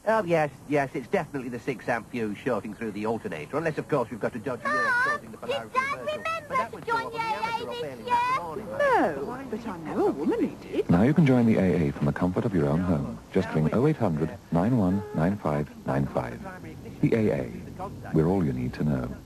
Oh, yes, it's definitely the 6-amp fuse shorting through the alternator, unless, of course, we've got a dodgy earth causing the polarity reversal. But that would join show the up on AA amateur or this fairly year? late morning. No, but I know a woman who did. Now you can join the AA from the comfort of your own home. Just ring 0800 91 95 95. The AA. We're all you need to know.